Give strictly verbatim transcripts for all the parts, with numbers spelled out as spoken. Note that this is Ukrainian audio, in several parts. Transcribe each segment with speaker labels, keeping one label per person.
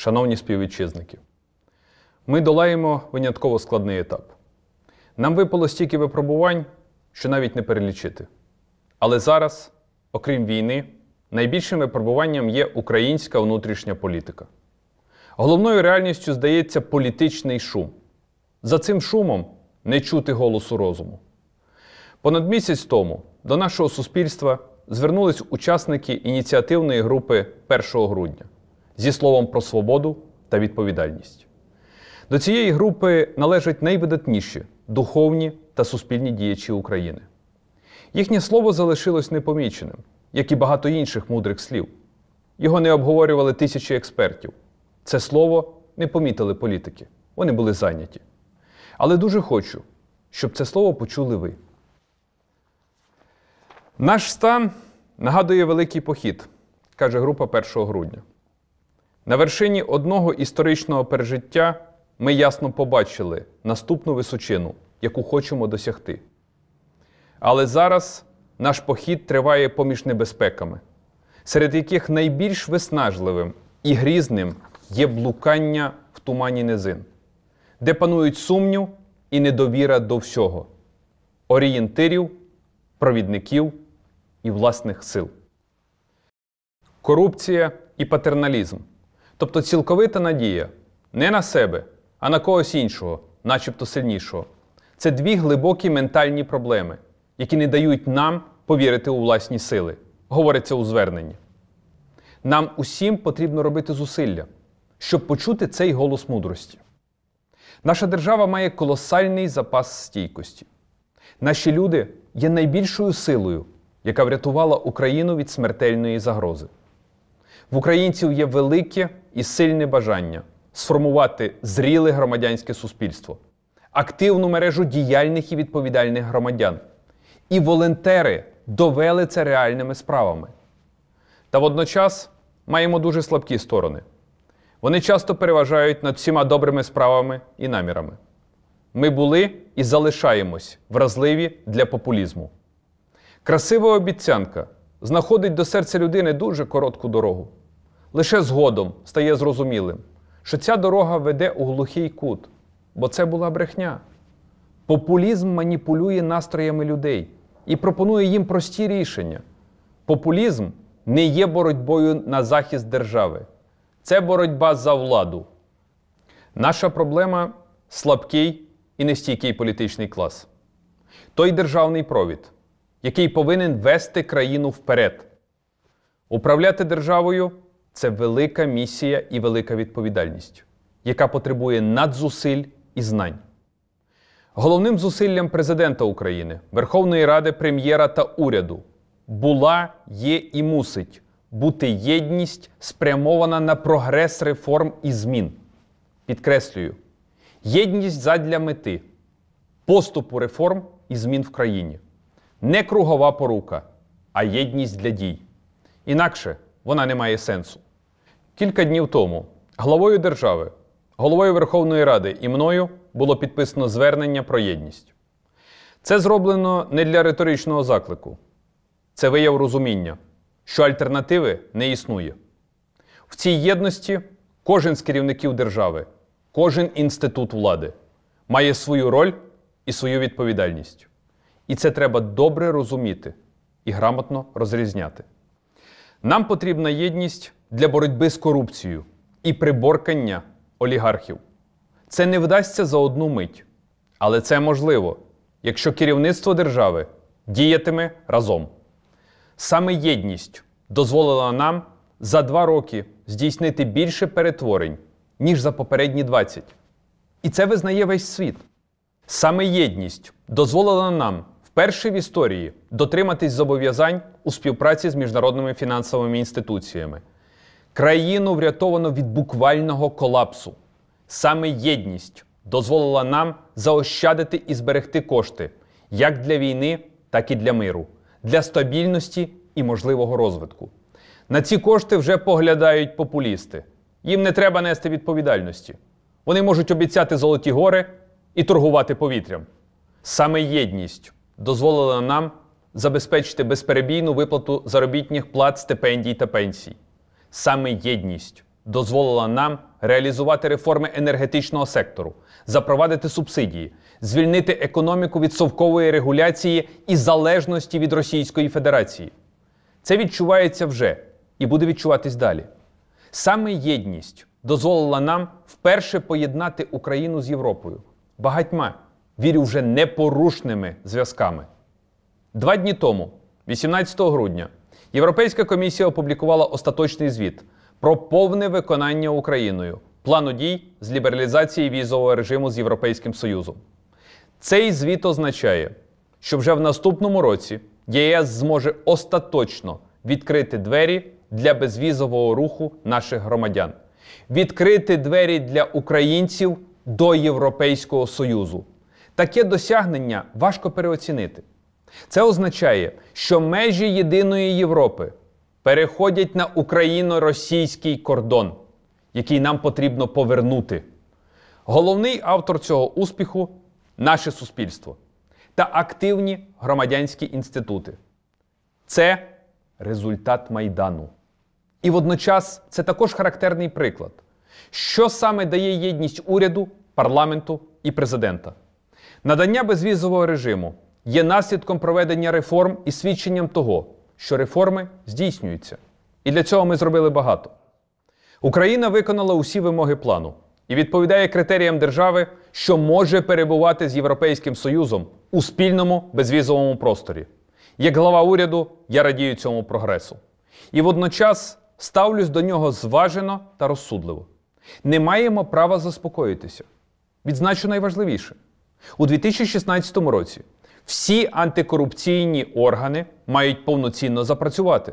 Speaker 1: Шановні співвітчизники, ми долаємо винятково складний етап. Нам випало стільки випробувань, що навіть не перелічити. Але зараз, окрім війни, найбільшим випробуванням є українська внутрішня політика. Головною реальністю здається політичний шум. За цим шумом не чути голосу розуму. Понад місяць тому до нашого суспільства звернулись учасники ініціативної групи першого грудня зі словом про свободу та відповідальність. До цієї групи належать найвидатніші духовні та суспільні діячі України. Їхнє слово залишилось непоміченим, як і багато інших мудрих слів. Його не обговорювали тисячі експертів. Це слово не помітили політики. Вони були зайняті. Але дуже хочу, щоб це слово почули ви. Наш стан нагадує великий похід, каже група першого грудня. На вершині одного історичного пережиття ми ясно побачили наступну височину, яку хочемо досягти. Але зараз наш похід триває поміж небезпеками, серед яких найбільш виснажливим і грізним є блукання в тумані низин, де панують сумнів і недовіра до всього – орієнтирів, провідників і власних сил. Корупція і патерналізм, тобто цілковита надія не на себе, а на когось іншого, начебто сильнішого. Це дві глибокі ментальні проблеми, які не дають нам повірити у власні сили, говориться у зверненні. Нам усім потрібно робити зусилля, щоб почути цей голос мудрості. Наша держава має колосальний запас стійкості. Наші люди є найбільшою силою, яка врятувала Україну від смертельної загрози. В українців є велике і сильне бажання сформувати зріле громадянське суспільство, активну мережу діяльних і відповідальних громадян. І волонтери довели це реальними справами. Та водночас маємо дуже слабкі сторони. Вони часто переважають над всіма добрими справами і намірами. Ми були і залишаємось вразливі для популізму. Красива обіцянка знаходить до серця людини дуже коротку дорогу. Лише згодом стає зрозумілим, що ця дорога веде у глухий кут, бо це була брехня. Популізм маніпулює настроями людей і пропонує їм прості рішення. Популізм не є боротьбою на захист держави. Це боротьба за владу. Наша проблема – слабкий і нестійкий політичний клас. Той державний провід, який повинен вести країну вперед. Управляти державою – це велика місія і велика відповідальність, яка потребує надзусиль і знань. Головним зусиллям президента України, Верховної Ради, прем'єра та уряду була, є і мусить бути єдність, спрямована на прогрес реформ і змін. Підкреслюю, єдність задля мети поступу реформ і змін в країні. Не кругова порука, а єдність для дій. Інакше вона не має сенсу. Кілька днів тому главою держави, головою Верховної Ради і мною було підписано звернення про єдність. Це зроблено не для риторичного заклику. Це вияв розуміння, що альтернативи не існує. В цій єдності кожен з керівників держави, кожен інститут влади має свою роль і свою відповідальність. І це треба добре розуміти і грамотно розрізняти. Нам потрібна єдність для боротьби з корупцією і приборкання олігархів. Це не вдасться за одну мить, але це можливо, якщо керівництво держави діятиме разом. Саме єдність дозволила нам за два роки здійснити більше перетворень, ніж за попередні двадцять. І це визнає весь світ. Саме єдність дозволила нам вперше в історії дотриматись зобов'язань у співпраці з міжнародними фінансовими інституціями. Країну врятовано від буквального колапсу. Саме єдність дозволила нам заощадити і зберегти кошти як для війни, так і для миру, для стабільності і можливого розвитку. На ці кошти вже поглядають популісти. Їм не треба нести відповідальності. Вони можуть обіцяти золоті гори і торгувати повітрям. Саме єдність дозволила нам забезпечити безперебійну виплату заробітних плат, стипендій та пенсій. Саме єдність дозволила нам реалізувати реформи енергетичного сектору, запровадити субсидії, звільнити економіку від совкової регуляції і залежності від Російської Федерації. Це відчувається вже і буде відчуватись далі. Саме єдність дозволила нам вперше поєднати Україну з Європою багатьма, вірю, вже непорушними зв'язками. Два дні тому, вісімнадцятого грудня, Європейська комісія опублікувала остаточний звіт про повне виконання Україною плану дій з лібералізації візового режиму з Європейським Союзом. Цей звіт означає, що вже в наступному році ЄС зможе остаточно відкрити двері для безвізового руху наших громадян, відкрити двері для українців до Європейського Союзу. Таке досягнення важко переоцінити. Це означає, що межі єдиної Європи переходять на україно-російський кордон, який нам потрібно повернути. Головний автор цього успіху – наше суспільство та активні громадянські інститути. Це результат Майдану. І водночас це також характерний приклад, що саме дає єдність уряду, парламенту і президента. Надання безвізового режиму є наслідком проведення реформ і свідченням того, що реформи здійснюються. І для цього ми зробили багато. Україна виконала усі вимоги плану і відповідає критеріям держави, що може перебувати з Європейським Союзом у спільному безвізовому просторі. Як глава уряду, я радію цьому прогресу. І водночас ставлюсь до нього зважено та розсудливо. Не маємо права заспокоїтися. Відзначу найважливіше. У дві тисячі шістнадцятому році всі антикорупційні органи мають повноцінно запрацювати.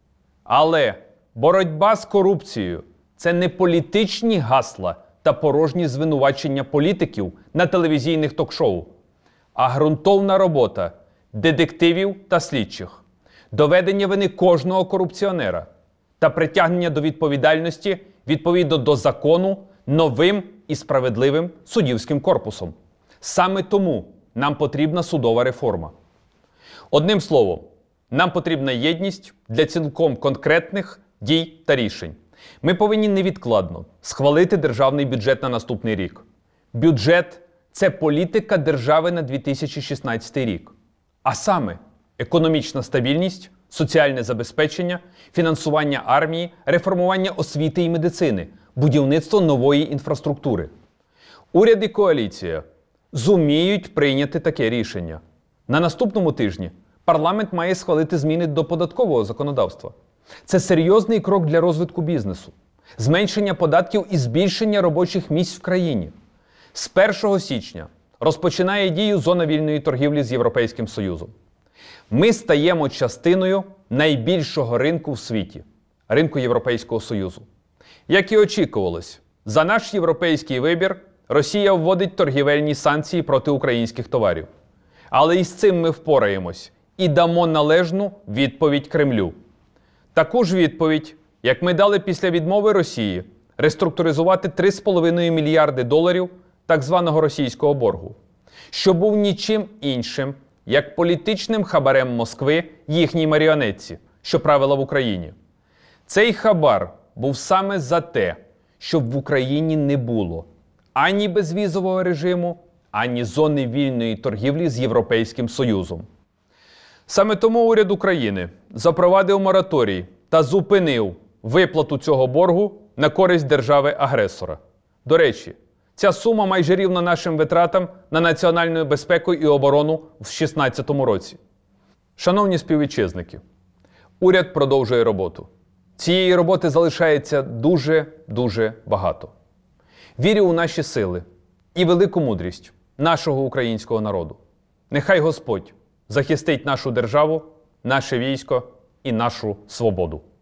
Speaker 1: Але боротьба з корупцією – це не політичні гасла та порожні звинувачення політиків на телевізійних ток-шоу, а ґрунтовна робота детективів та слідчих, доведення вини кожного корупціонера та притягнення до відповідальності відповідно до закону новим і справедливим суддівським корпусом. Саме тому нам потрібна судова реформа. Одним словом, нам потрібна єдність для цілком конкретних дій та рішень. Ми повинні невідкладно схвалити державний бюджет на наступний рік. Бюджет – це політика держави на дві тисячі шістнадцятий рік. А саме економічна стабільність, соціальне забезпечення, фінансування армії, реформування освіти і медицини, будівництво нової інфраструктури. Уряд і коаліція зуміють прийняти таке рішення. На наступному тижні парламент має схвалити зміни до податкового законодавства. Це серйозний крок для розвитку бізнесу, зменшення податків і збільшення робочих місць в країні. З першого січня розпочинає дію зона вільної торгівлі з Європейським Союзом. Ми стаємо частиною найбільшого ринку в світі – ринку Європейського Союзу. Як і очікувалось, за наш європейський вибір Росія вводить торгівельні санкції проти українських товарів. Але із цим ми впораємось і дамо належну відповідь Кремлю. Таку ж відповідь, як ми дали після відмови Росії реструктуризувати три з половиною мільярди доларів так званого російського боргу, що був нічим іншим, як політичним хабарем Москви їхній маріонетці, що правила в Україні. Цей хабар був саме за те, щоб в Україні не було ані безвізового режиму, ані зони вільної торгівлі з Європейським Союзом. Саме тому уряд України запровадив мораторій та зупинив виплату цього боргу на користь держави-агресора. До речі, ця сума майже рівна нашим витратам на національну безпеку і оборону в дві тисячі шістнадцятому році. Шановні співвітчизники, уряд продовжує роботу. Цієї роботи залишається дуже-дуже багато. Вірю у наші сили і велику мудрість нашого українського народу. Нехай Господь захистить нашу державу, наше військо і нашу свободу.